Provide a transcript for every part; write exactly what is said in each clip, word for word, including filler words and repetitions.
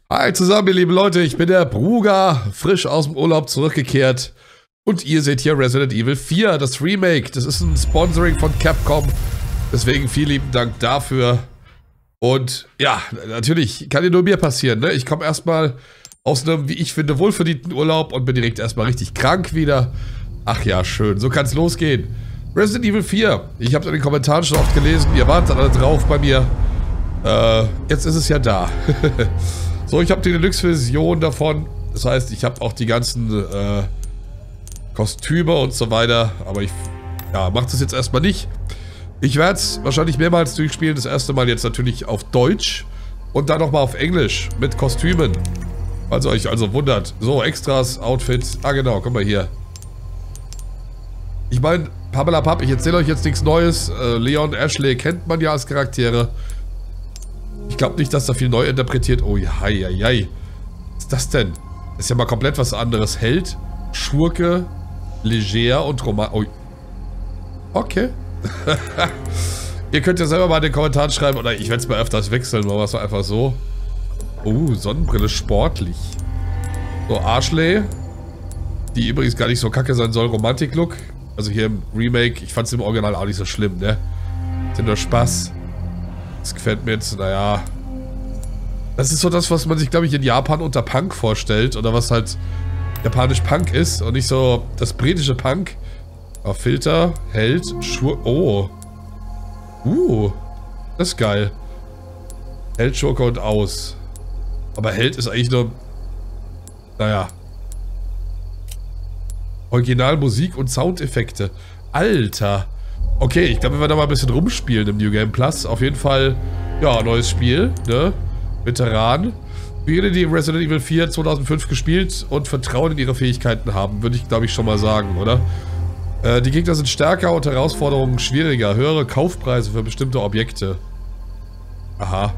Hi zusammen, ihr lieben Leute, ich bin der Bruger, frisch aus dem Urlaub zurückgekehrt. Und ihr seht hier Resident Evil vier, das Remake. Das ist ein Sponsoring von Capcom. Deswegen vielen lieben Dank dafür. Und ja, natürlich kann ja nur mir passieren, ne? Ich komme erstmal aus einem, wie ich finde, wohlverdienten Urlaub und bin direkt erstmal richtig krank wieder. Ach ja, schön, so kann es losgehen. Resident Evil vier, ich habe es in den Kommentaren schon oft gelesen, ihr wartet alle drauf bei mir. Äh, jetzt ist es ja da. So, ich habe die Deluxe-Version davon. Das heißt, ich habe auch die ganzen äh, Kostüme und so weiter. Aber ich, ja, mache das jetzt erstmal nicht. Ich werde es wahrscheinlich mehrmals durchspielen. Das erste Mal jetzt natürlich auf Deutsch. Und dann nochmal auf Englisch mit Kostümen. Falls ihr euch also wundert. So, Extras, Outfits. Ah, genau, guck mal hier. Ich meine, Pamela Papp, ich erzähle euch jetzt nichts Neues. Äh, Leon, Ashley kennt man ja als Charaktere. Ich glaube nicht, dass da viel neu interpretiert. Oh, hei, hei, hei. Was ist das denn? Das ist ja mal komplett was anderes. Held, Schurke, Leger und Roman... Oh. Okay. Ihr könnt ja selber mal in den Kommentaren schreiben, oder ich werde es mal öfters wechseln, machen wir es einfach so. Oh, Sonnenbrille, sportlich. So, Ashley. Die übrigens gar nicht so kacke sein soll. Romantik-Look. Also hier im Remake. Ich fand es im Original auch nicht so schlimm, ne? Das ist nur Spaß. Das gefällt mir jetzt, naja. Das ist so das, was man sich, glaube ich, in Japan unter Punk vorstellt. Oder was halt japanisch Punk ist. Und nicht so das britische Punk. Auf Filter, Held, Schur... Oh. Uh. Das ist geil. Held, Schurke und aus. Aber Held ist eigentlich nur... Naja. Original Musik und Soundeffekte. Alter. Okay, ich glaube, wir werden da mal ein bisschen rumspielen im New Game Plus. Auf jeden Fall, ja, neues Spiel, ne? Veteran. Für jene, die Resident Evil vier zweitausendfünf gespielt und Vertrauen in ihre Fähigkeiten haben, würde ich, glaube ich, schon mal sagen, oder? Äh, die Gegner sind stärker und Herausforderungen schwieriger. Höhere Kaufpreise für bestimmte Objekte. Aha.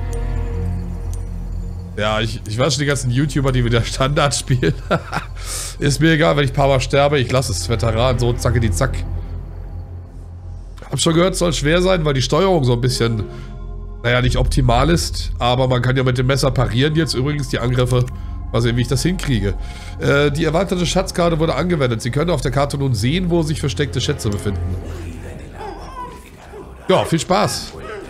Ja, ich, ich weiß schon, die ganzen YouTuber, die wieder Standard spielen. Ist mir egal, wenn ich ein paar Mal sterbe, ich lasse es. Veteran, so zacke die zack. Hab schon gehört, es soll schwer sein, weil die Steuerung so ein bisschen, naja, nicht optimal ist. Aber man kann ja mit dem Messer parieren jetzt übrigens die Angriffe. Mal sehen, wie ich das hinkriege. Äh, die erweiterte Schatzkarte wurde angewendet. Sie können auf der Karte nun sehen, wo sich versteckte Schätze befinden. Ja, viel Spaß.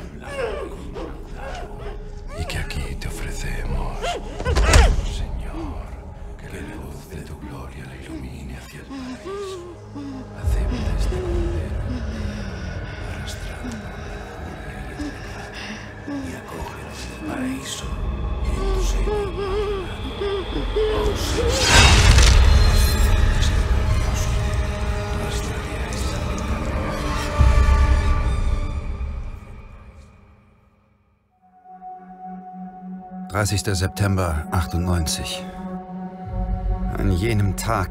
dreißigster September achtundneunzig. An jenem Tag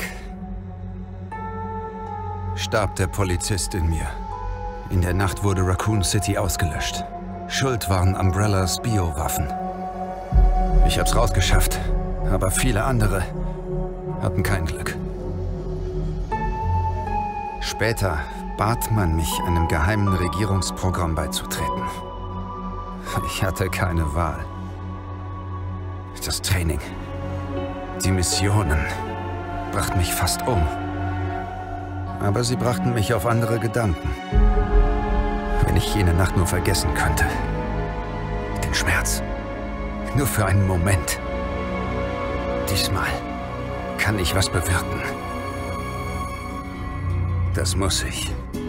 starb der Polizist in mir. In der Nacht wurde Raccoon City ausgelöscht. Schuld waren Umbrellas Biowaffen. Ich hab's rausgeschafft, aber viele andere hatten kein Glück. Später bat man mich, einem geheimen Regierungsprogramm beizutreten. Ich hatte keine Wahl. Das Training, die Missionen brachten mich fast um. Aber sie brachten mich auf andere Gedanken. Wenn ich jene Nacht nur vergessen könnte. Den Schmerz. Nur für einen Moment. Diesmal kann ich was bewirken. Das muss ich.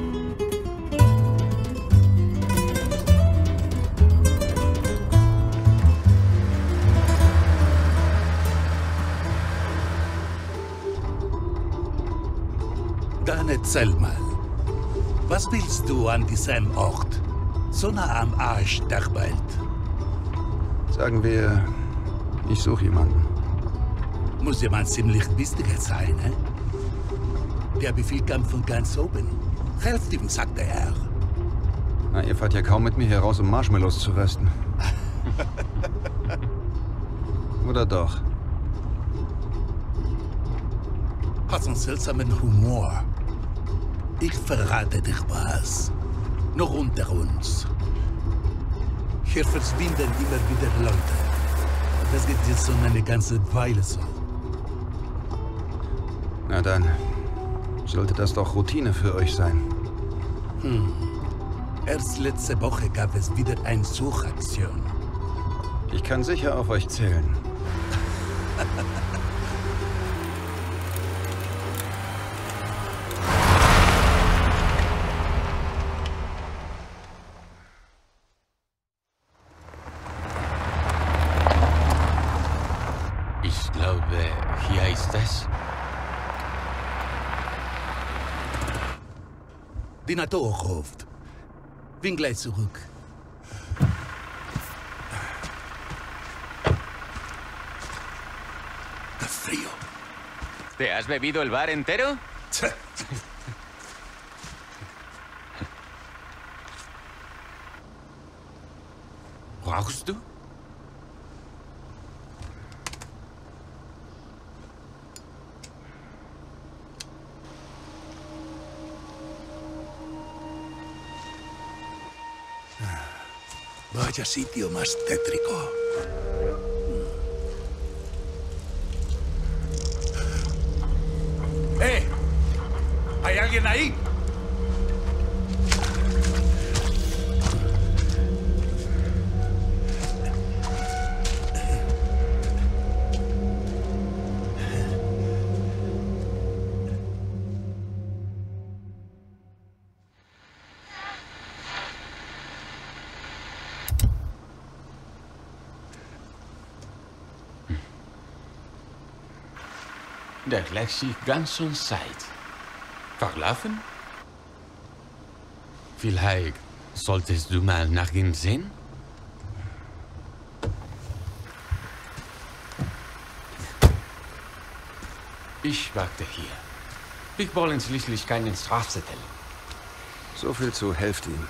Dann erzähl mal, was willst du an diesem Ort? So nah am Arsch der Welt. Sagen wir, ich suche jemanden. Muss jemand ziemlich wichtiger sein, ne? Der Befehl kam von ganz oben. Helft ihm, sagte er. Na, ihr fahrt ja kaum mit mir hier raus, um Marshmallows zu rösten. Oder doch? Hat einen seltsamen Humor. Ich verrate dich was. Noch unter uns. Hier verschwinden immer wieder Leute. das geht jetzt schon eine ganze Weile so. Na dann, sollte das doch Routine für euch sein. Hm. Erst letzte Woche gab es wieder eine Suchaktion. Ich kann sicher auf euch zählen. Ich glaube, hier ist es. Die Natur ruft. Bin gleich zurück. ¡Qué frío! ¿Te has bebido el bar entero? ¿Rauchst du? Vaya sitio más tétrico. ¡Eh! ¿Hay alguien ahí? Der gleicht sich ganz schön Zeit. Verlaufen? Vielleicht solltest du mal nach ihm sehen? Ich warte hier. Wir wollen schließlich keinen Strafzettel. So viel zu helft ihm.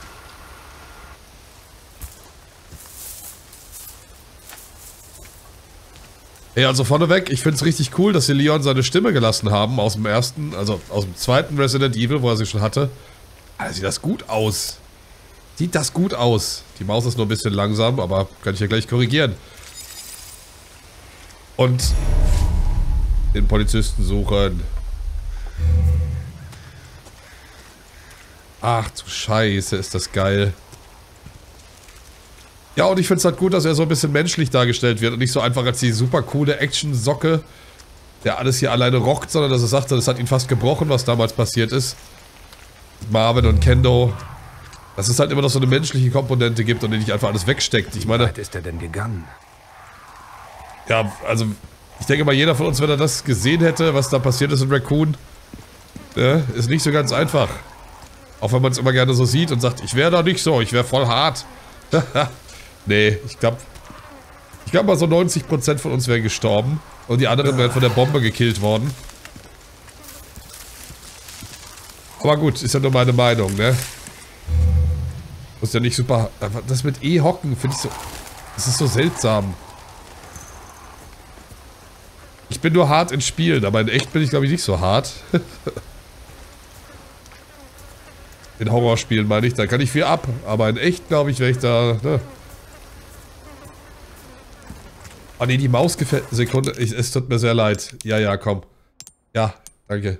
Ja, also vorneweg, ich finde es richtig cool, dass sie Leon seine Stimme gelassen haben aus dem ersten, also aus dem zweiten Resident Evil, wo er sie schon hatte. Also sieht das gut aus. Sieht das gut aus. Die Maus ist nur ein bisschen langsam, aber kann ich ja gleich korrigieren. Und den Polizisten suchen. Ach du Scheiße, ist das geil. Ja, und ich finde es halt gut, dass er so ein bisschen menschlich dargestellt wird und nicht so einfach als die super coole Action-Socke, der alles hier alleine rockt, sondern dass er sagt, das hat ihn fast gebrochen, was damals passiert ist. Marvin und Kendo. Dass es halt immer noch so eine menschliche Komponente gibt und die nicht einfach alles wegsteckt. Ich meine... Wie weit ist er denn gegangen? Ja, also, ich denke mal, jeder von uns, wenn er das gesehen hätte, was da passiert ist in Raccoon, äh, ist nicht so ganz einfach. Auch wenn man es immer gerne so sieht und sagt, ich wäre da nicht so, ich wäre voll hart. Nee, ich glaube, ich glaube mal so neunzig Prozent von uns wären gestorben und die anderen wären von der Bombe gekillt worden. Aber gut, ist ja nur meine Meinung, ne? Muss ja nicht super... Das mit E-Hocken finde ich so... Das ist so seltsam. Ich bin nur hart in Spielen, aber in echt bin ich, glaube ich, nicht so hart. In Horrorspielen meine ich, da kann ich viel ab. Aber in echt, glaube ich, wäre ich da... Ne? Oh ne, die Maus gefällt... Sekunde, ich, es tut mir sehr leid. Ja, ja, komm. Ja, danke.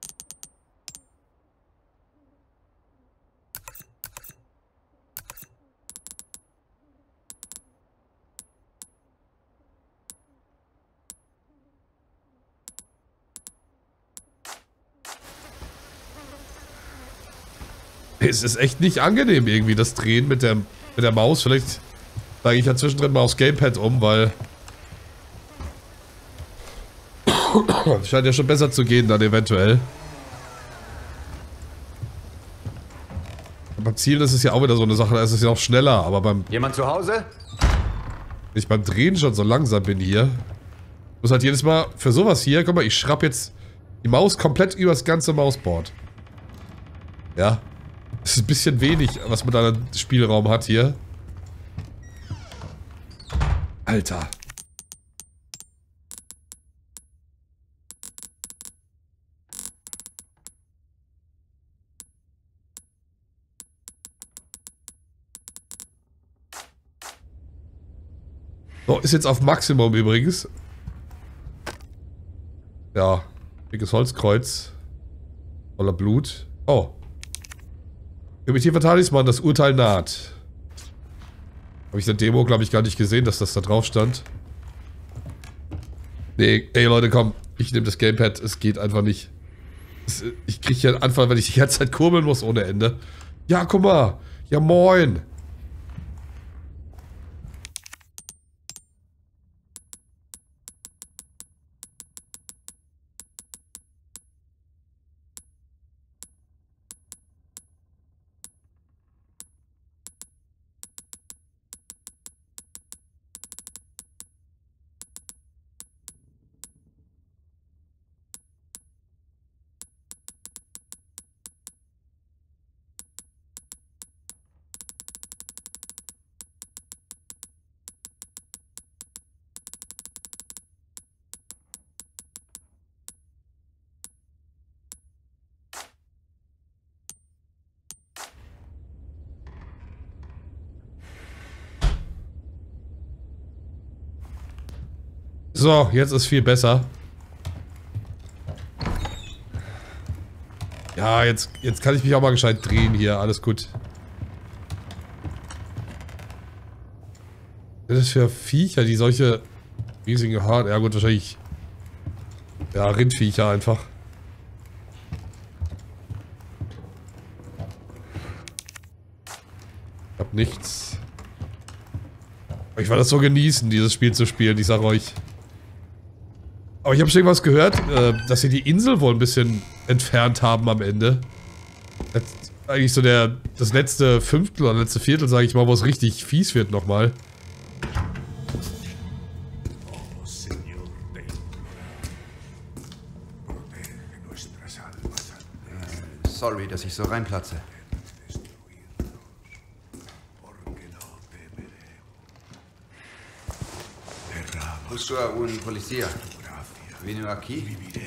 Es ist echt nicht angenehm irgendwie, das Drehen mit der, mit der Maus. Vielleicht steige ich ja zwischendrin mal aufs Gamepad um, weil... scheint ja schon besser zu gehen dann eventuell. Beim Zielen ist es ja auch wieder so eine Sache, da ist es ja auch schneller, aber beim... Jemand zu Hause? Wenn ich beim Drehen schon so langsam bin hier. Muss halt jedes Mal für sowas hier, guck mal, ich schrapp jetzt die Maus komplett übers ganze Mausboard. Ja. Das ist ein bisschen wenig, was man da an Spielraum hat hier. Alter. So, ist jetzt auf Maximum übrigens. Ja, dickes Holzkreuz. Voller Blut. Oh. Primitiver Talisman, das Urteil naht. Habe ich in der Demo, glaube ich, gar nicht gesehen, dass das da drauf stand. Nee, ey Leute, komm. Ich nehme das Gamepad. Es geht einfach nicht. Es, ich kriege hier einen Anfall, wenn ich die ganze Zeit kurbeln muss ohne Ende. Ja, guck mal. Ja, moin. So, jetzt ist viel besser. Ja, jetzt, jetzt kann ich mich auch mal gescheit drehen hier. Alles gut. Was ist das für Viecher, die solche riesigen Haare... Ja gut, wahrscheinlich... Ja, Rindviecher einfach. Ich hab nichts. Ich werde das so genießen, dieses Spiel zu spielen, ich sag euch. Aber ich habe schon irgendwas gehört, äh, dass sie die Insel wohl ein bisschen entfernt haben am Ende. Das ist eigentlich so der, das letzte Fünftel oder letzte Viertel, sage ich mal, wo es richtig fies wird nochmal. Sorry, dass ich so reinplatze. Justo a un policía. Vino aquí.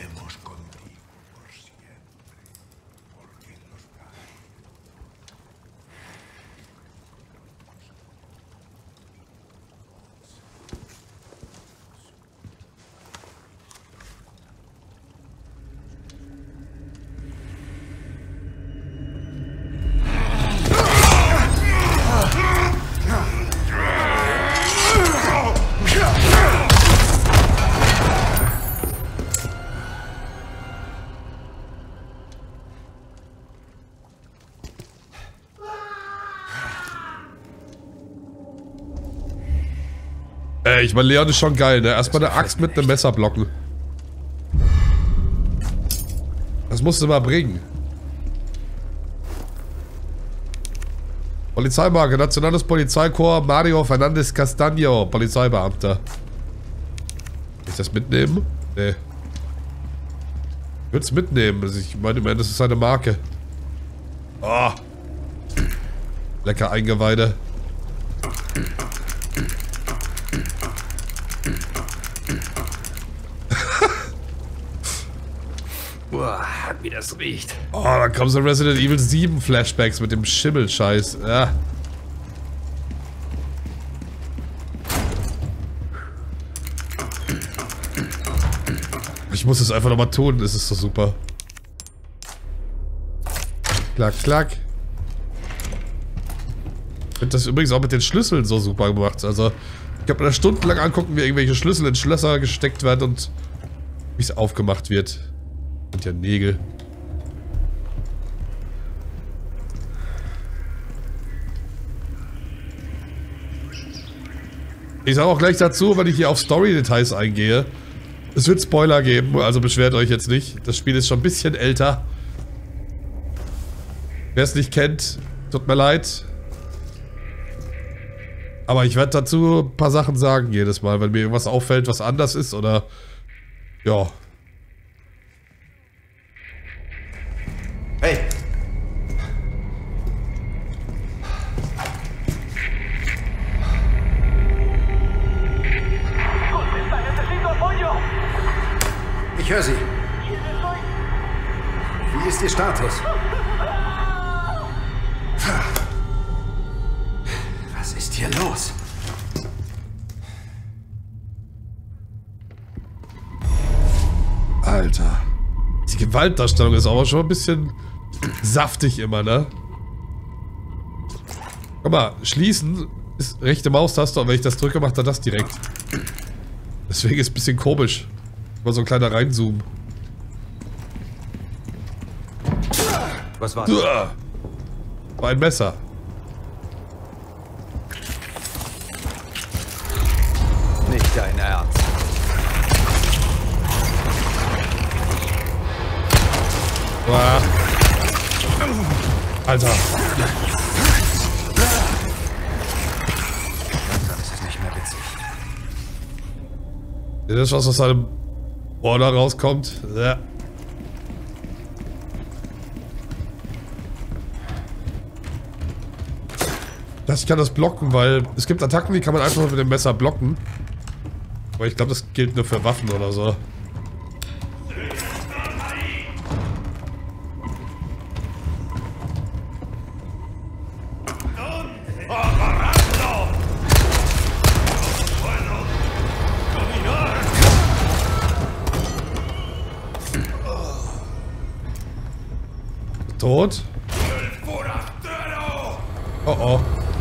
Ey, ich meine, Leon ist schon geil, ne? Erstmal eine Axt mit einem Messer blocken. Das musst du mal bringen. Polizeimarke, Nationales Polizeikorps, Mario Fernandez Castaño, Polizeibeamter. Kann ich das mitnehmen? Nee. Ich würde es mitnehmen. Also ich meine, das ist seine Marke. Oh. Lecker Eingeweide. Boah, wie das riecht. Oh, da kommen so Resident Evil sieben Flashbacks mit dem Schimmelscheiß. Ja. Ich muss es einfach nochmal tun, das ist so super. Klack, klack. Ich finde das übrigens auch mit den Schlüsseln so super gemacht. Also, ich kann mir da stundenlang angucken, wie irgendwelche Schlüssel in Schlösser gesteckt werden und wie es aufgemacht wird. Und ja Nägel. Ich sage auch gleich dazu, wenn ich hier auf Story-Details eingehe. Es wird Spoiler geben, also beschwert euch jetzt nicht. Das Spiel ist schon ein bisschen älter. Wer es nicht kennt, tut mir leid. Aber ich werde dazu ein paar Sachen sagen jedes Mal, wenn mir irgendwas auffällt, was anders ist oder... Ja. Hey! Ich höre Sie. Wie ist Ihr Status? Was ist hier los? Alter. Die Gewaltdarstellung ist aber schon ein bisschen saftig immer, ne? Guck mal, schließen ist rechte Maustaste und wenn ich das drücke, macht er das direkt. Deswegen ist es ein bisschen komisch. Mal so ein kleiner Reinzoom. Was war das? War ein Messer. Nicht dein Ernst. Uah. Alter. Das ist nicht mehr witzig. Das ist was aus seinem Ohr da rauskommt. Ja. Das, ich kann das blocken, weil es gibt Attacken, die kann man einfach mit dem Messer blocken. Aber ich glaube, das gilt nur für Waffen oder so. Tot? Oh oh.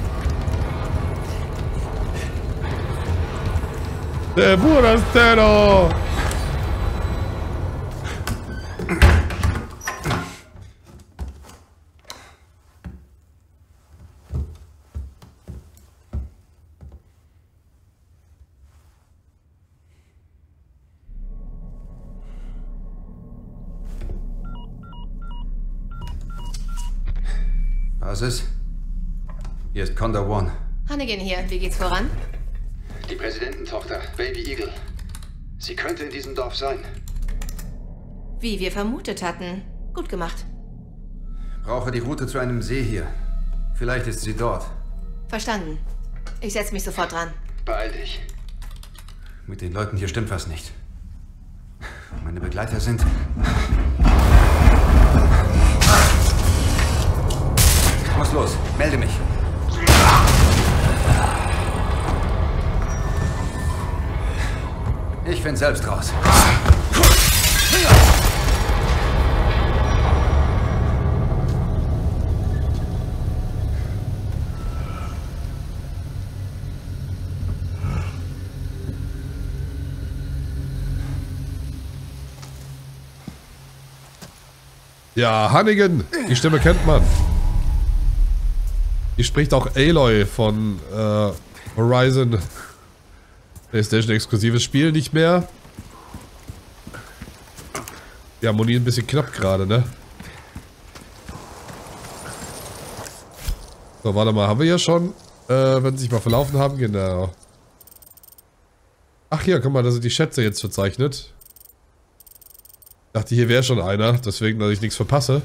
Der Burastero! Basis? Hier ist Condor One. Hannigan hier, wie geht's voran? Die Präsidententochter, Baby Eagle. Sie könnte in diesem Dorf sein. Wie wir vermutet hatten. Gut gemacht. Brauche die Route zu einem See hier. Vielleicht ist sie dort. Verstanden. Ich setze mich sofort dran. Beeil dich. Mit den Leuten hier stimmt was nicht. Meine Begleiter sind... Ich muss los. Melde mich. Ich finde selbst raus. Ja, Hannigan. Die Stimme kennt man. Die spricht auch Aloy von äh, Horizon. PlayStation exklusives Spiel nicht mehr. Die Harmonie ein bisschen knapp gerade, ne? So, warte mal, haben wir ja schon, äh, wenn sie sich mal verlaufen haben, genau. Ach hier, guck mal, da sind die Schätze jetzt verzeichnet. Ich dachte, hier wäre schon einer, deswegen, dass ich nichts verpasse.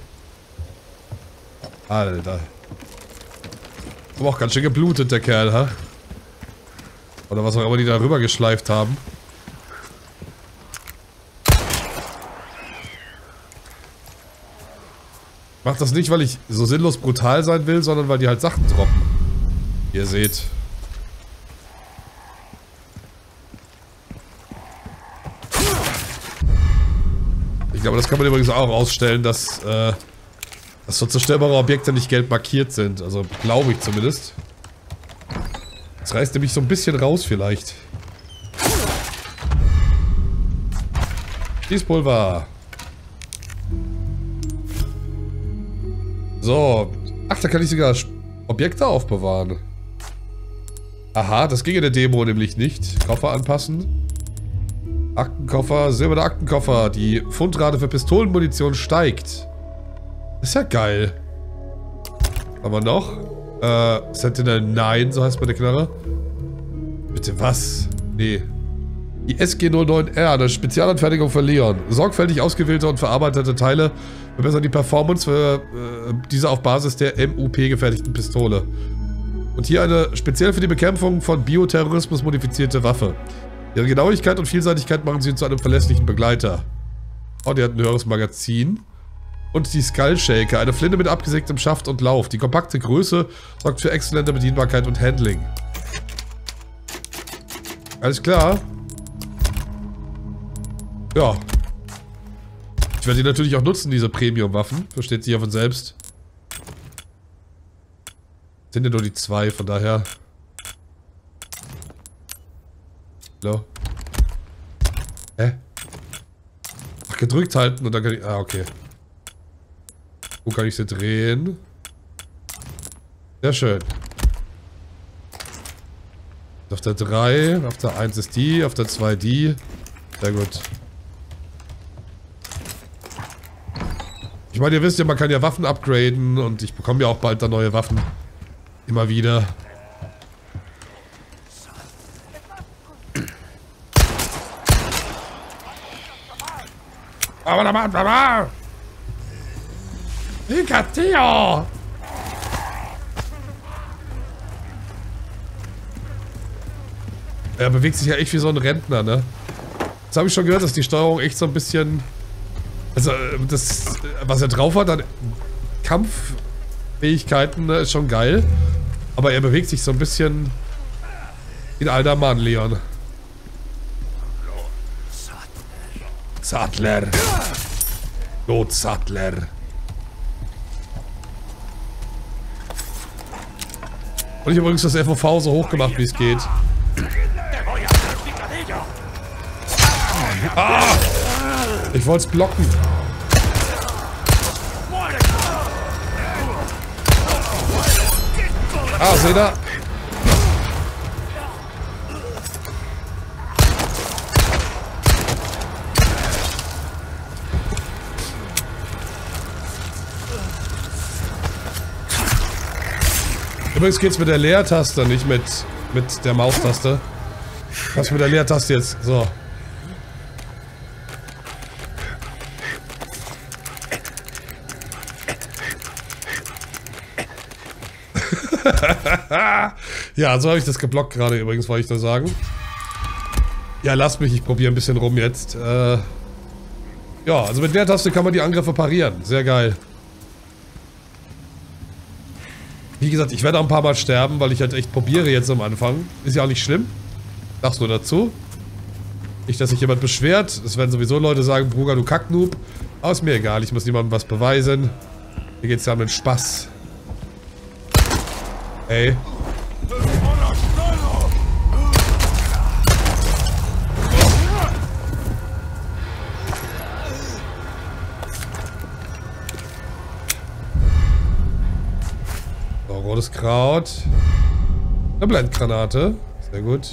Alter. Aber auch ganz schön geblutet, der Kerl, ha? Oder was auch immer die da rüber geschleift haben. Ich mach das nicht, weil ich so sinnlos brutal sein will, sondern weil die halt Sachen droppen. Ihr seht. Ich glaube, das kann man übrigens auch ausstellen, dass, äh, dass so zerstörbare Objekte nicht gelb markiert sind. Also glaube ich zumindest. Das reißt nämlich so ein bisschen raus vielleicht. Schießpulver. So. Ach, da kann ich sogar Objekte aufbewahren. Aha, das ging in der Demo nämlich nicht. Koffer anpassen. Aktenkoffer, silberner Aktenkoffer. Die Fundrate für Pistolenmunition steigt. Ist ja geil. Haben wir noch? Äh, Sentinel neun, so heißt meine Knarre. Bitte was? Nee. Die S G null neun R, eine Spezialanfertigung für Leon. Sorgfältig ausgewählte und verarbeitete Teile verbessern die Performance für äh, diese auf Basis der M U P gefertigten Pistole. Und hier eine speziell für die Bekämpfung von Bioterrorismus modifizierte Waffe. Ihre Genauigkeit und Vielseitigkeit machen sie zu einem verlässlichen Begleiter. Oh, der hat ein höheres Magazin. Und die Skull Shaker, eine Flinte mit abgesägtem Schaft und Lauf. Die kompakte Größe sorgt für exzellente Bedienbarkeit und Handling. Alles klar. Ja. werde die natürlich auch nutzen, diese Premium-Waffen. Versteht sich ja von selbst. Sind ja nur die zwei, von daher. Hallo? Hä? Ach, gedrückt halten und dann kann ich... Ah, okay. Wo kann ich sie drehen? Sehr schön. Auf der drei, auf der eins ist die, auf der zwei die. Sehr gut. Ich meine, ihr wisst ja, man kann ja Waffen upgraden und ich bekomme ja auch bald dann neue Waffen. Immer wieder. Pikachu! Er bewegt sich ja echt wie so ein Rentner, ne? Jetzt habe ich schon gehört, dass die Steuerung echt so ein bisschen... Also, das, was er drauf hat an Kampffähigkeiten, ne, ist schon geil. Aber er bewegt sich so ein bisschen wie ein alter Mann, Leon. Sattler. Lot Sattler. Und ich habe übrigens das F O V so hoch gemacht, wie es geht. Ah! Ich wollte es blocken. Ah, seht ihr? Übrigens geht's mit der Leertaste, nicht mit, mit der Maustaste. Was mit der Leertaste jetzt? So. Ja, so habe ich das geblockt gerade übrigens, wollte ich nur sagen. Ja, lasst mich, ich probiere ein bisschen rum jetzt. Äh, ja, also mit der Taste kann man die Angriffe parieren. Sehr geil. Wie gesagt, ich werde auch ein paar Mal sterben, weil ich halt echt probiere jetzt am Anfang. Ist ja auch nicht schlimm. Sag's nur dazu. Nicht, dass sich jemand beschwert. Es werden sowieso Leute sagen, Bruder, du Kacknoob. Aber ist mir egal, ich muss niemandem was beweisen. Hier geht's ja um den Spaß. Ey. So, rotes Kraut. Eine Blendgranate. Sehr gut.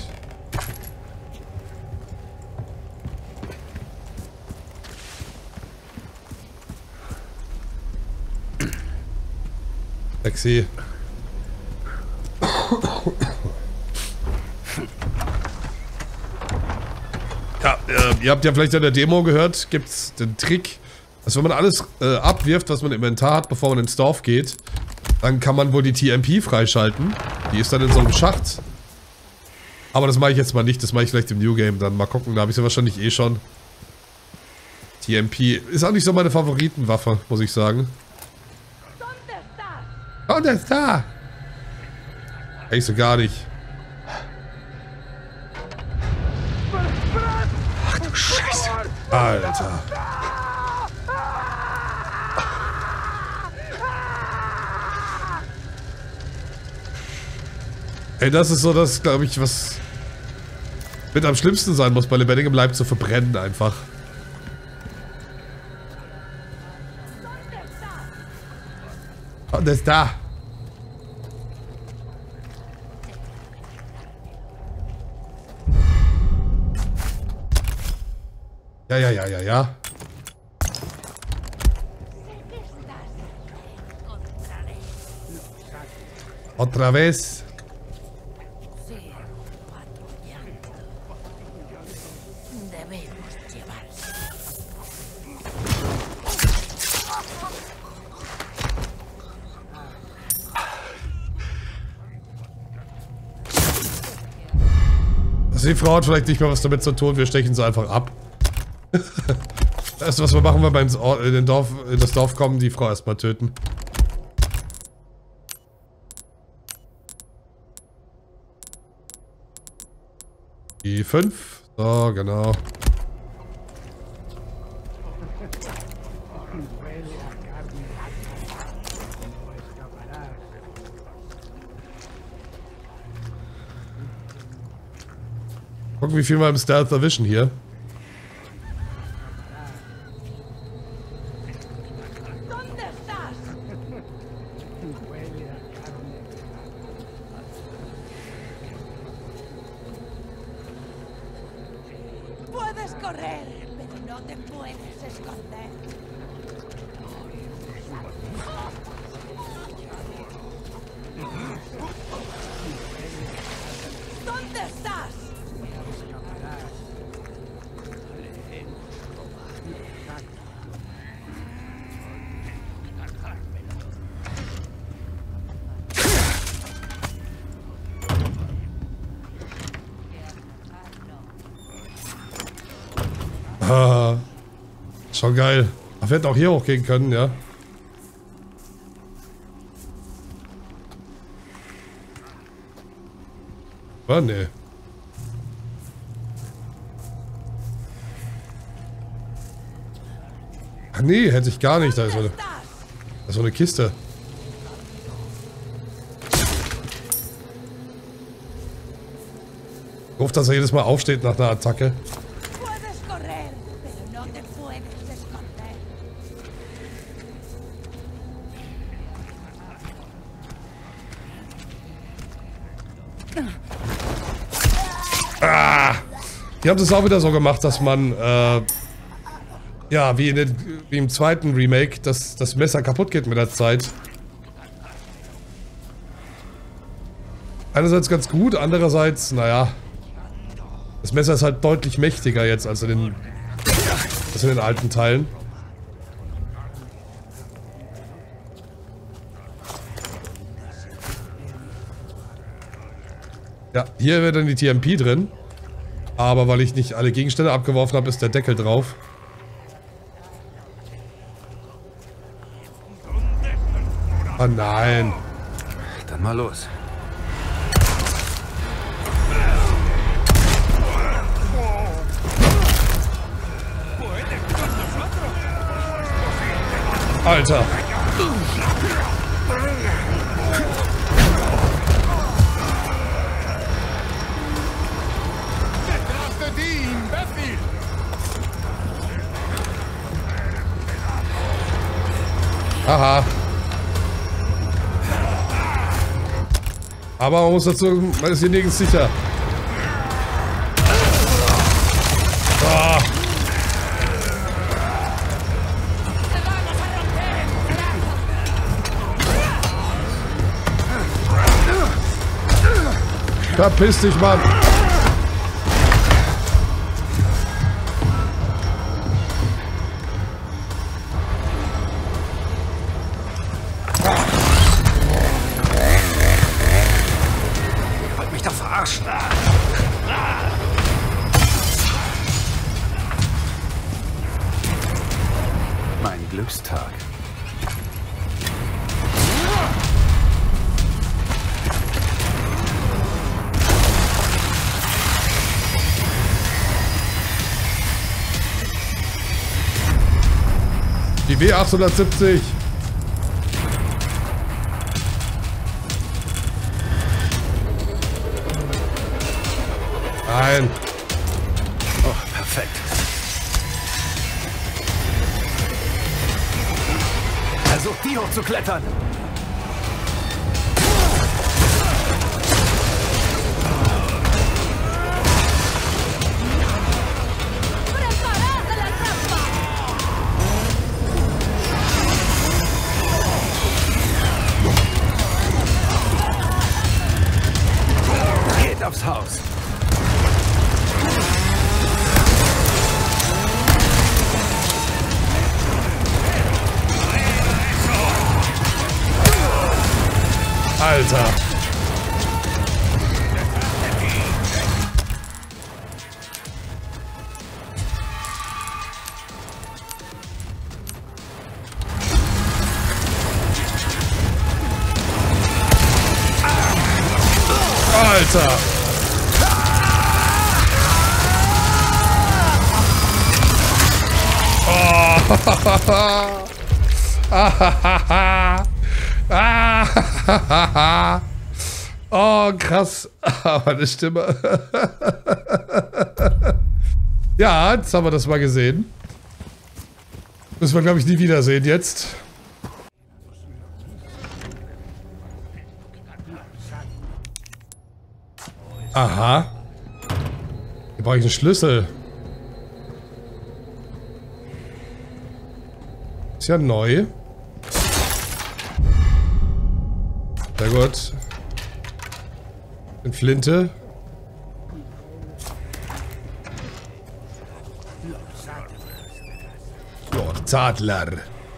Sexy. Ja, äh, ihr habt ja vielleicht in der Demo gehört, gibt es den Trick, dass wenn man alles äh, abwirft, was man im Inventar hat, bevor man ins Dorf geht, dann kann man wohl die T M P freischalten. Die ist dann in so einem Schacht. Aber das mache ich jetzt mal nicht, das mache ich vielleicht im New Game dann. Mal gucken, da habe ich sie wahrscheinlich eh schon. T M P ist auch nicht so meine Favoritenwaffe, muss ich sagen. ¿Dónde está? Ey, so gar nicht. Ach du Scheiße. Alter. Ey, das ist so das, glaube ich, was mit am schlimmsten sein muss bei lebendigem Leib zu verbrennen einfach. Und ist da. Ja, ja, ja, ja, ja. Otra vez. Die Frau hat vielleicht nicht mehr was damit zu tun, wir stechen sie einfach ab. Das ist, was wir machen, wenn wir ins Or in, den Dorf, in das Dorf kommen, die Frau erstmal töten. Die fünf. So, genau. Gucken, wie viel wir im Stealth erwischen hier. Ah, schon geil. Wir hätten auch hier hochgehen können, ja. Ah, nee. Ach nee, hätte ich gar nicht. Da ist so eine, da ist so eine Kiste. Ich hoffe, dass er jedes Mal aufsteht nach einer Attacke. Ah, die haben es auch wieder so gemacht, dass man, äh, ja, wie, in den, wie im zweiten Remake, dass das Messer kaputt geht mit der Zeit. Einerseits ganz gut, andererseits, naja, das Messer ist halt deutlich mächtiger jetzt als in den, als in den alten Teilen. Ja, hier wäre dann die T M P drin. Aber weil ich nicht alle Gegenstände abgeworfen habe, ist der Deckel drauf. Ah nein. Dann mal los. Alter. Aha. Aber man muss dazu, man ist hier nirgends sicher. Ah. Verpiss dich, Mann. Mein Glückstag. Die W achthundertsiebzig. Nein. Oh, perfekt. Versucht die hochzuklettern. Geht aufs Haus. Alter. Alter. Oh. Oh, krass. Meine Stimme. Ja, jetzt haben wir das mal gesehen. Müssen wir, glaube ich, nie wiedersehen jetzt. Aha. Hier brauche ich einen Schlüssel. Ist ja neu. Sehr gut. In Flinte. Lord Zadler.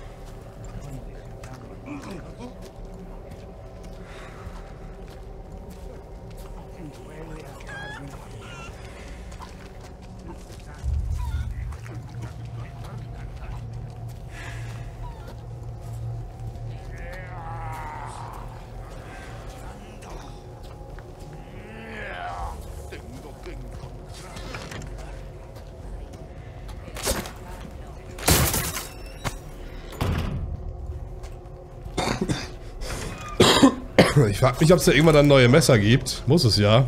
Ich frage mich, ob es da irgendwann dann neue Messer gibt. Muss es ja.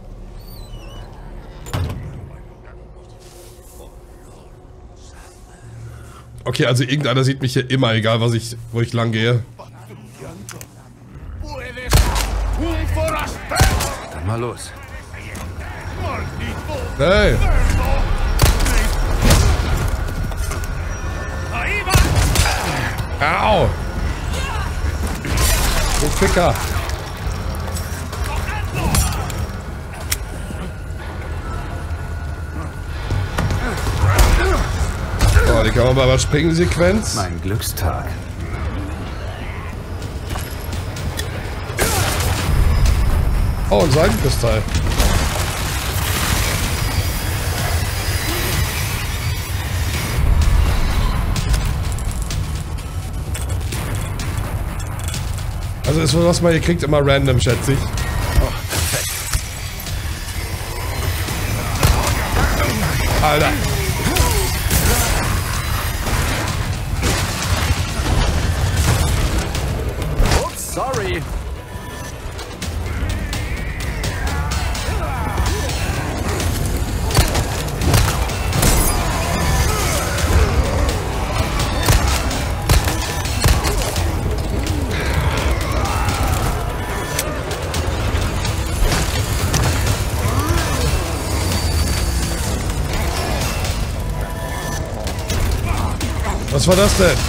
Okay, also irgendeiner sieht mich hier immer, egal was ich, wo ich lang gehe. Dann mal los. Hey! Au! Du Ficker! Oh, die kann man mal überspringen, die Sequenz. Mein Glückstag. Oh, ein Seitenkristall. Also ist was man hier kriegt, immer random, schätze ich. Oh, perfekt. Alter. Ups, sorry. Was war das denn?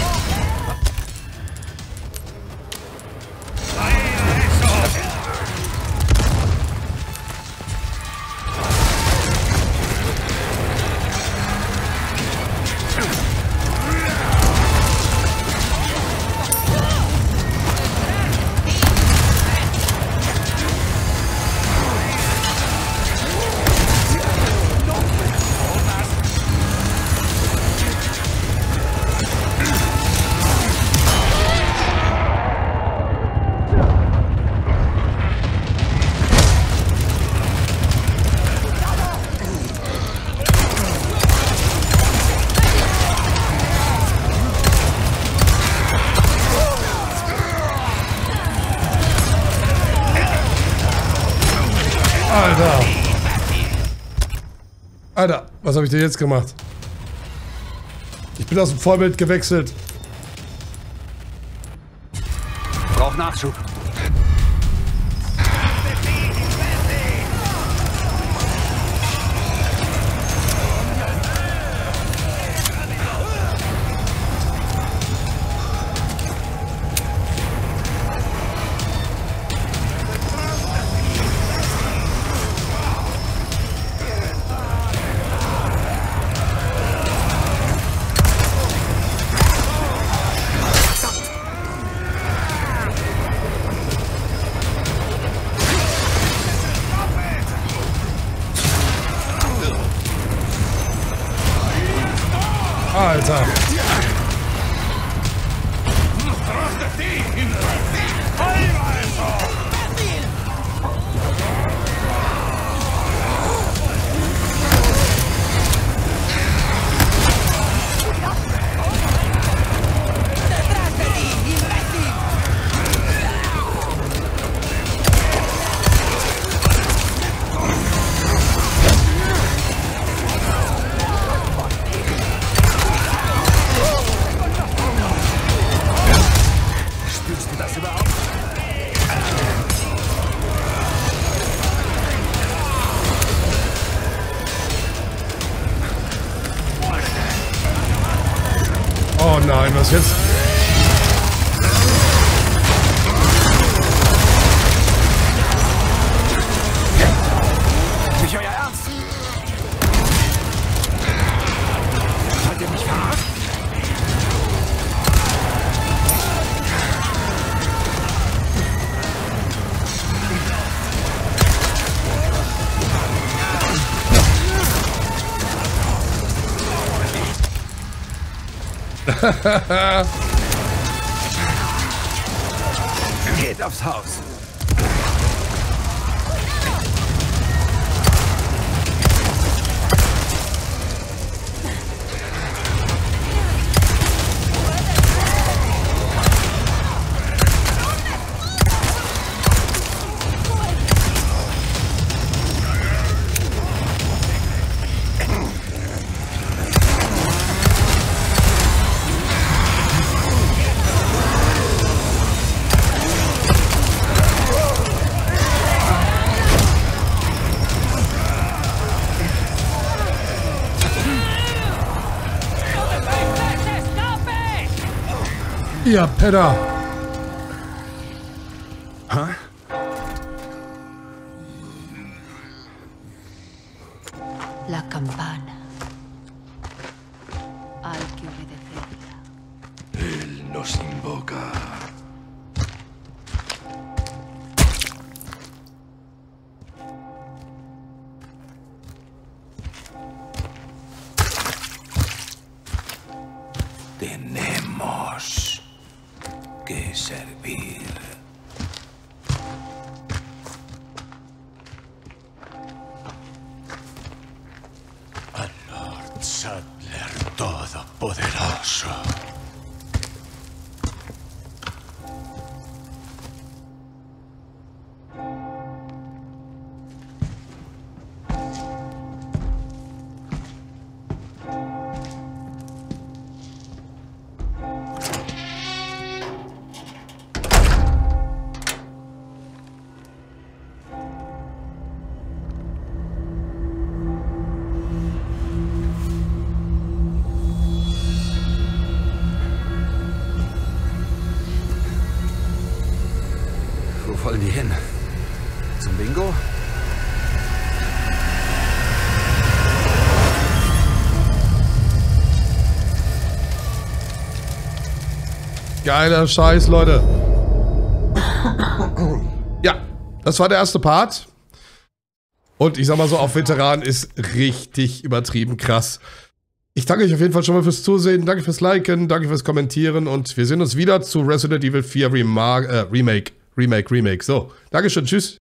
Alter! Alter, was habe ich denn jetzt gemacht? Ich bin aus dem Vollbild gewechselt. Brauch Nachschub. Alter! nein, was jetzt? Nicht euer Ernst? Wollt ihr mich verarschen? Geht aufs Haus. Ihr Penner! Hä? La campana. Hay que obedecerla. Él nos invoca. Tenemos que servir. Al Lord Saddler Todopoderoso. Wo wollen die hin? Zum Bingo? Geiler Scheiß, Leute. Ja, das war der erste Part. Und ich sag mal so, auf Veteran ist richtig übertrieben krass. Ich danke euch auf jeden Fall schon mal fürs Zusehen. Danke fürs Liken, danke fürs Kommentieren. Und wir sehen uns wieder zu Resident Evil vier Remar äh, Remake. Remake, Remake. So, Dankeschön, tschüss.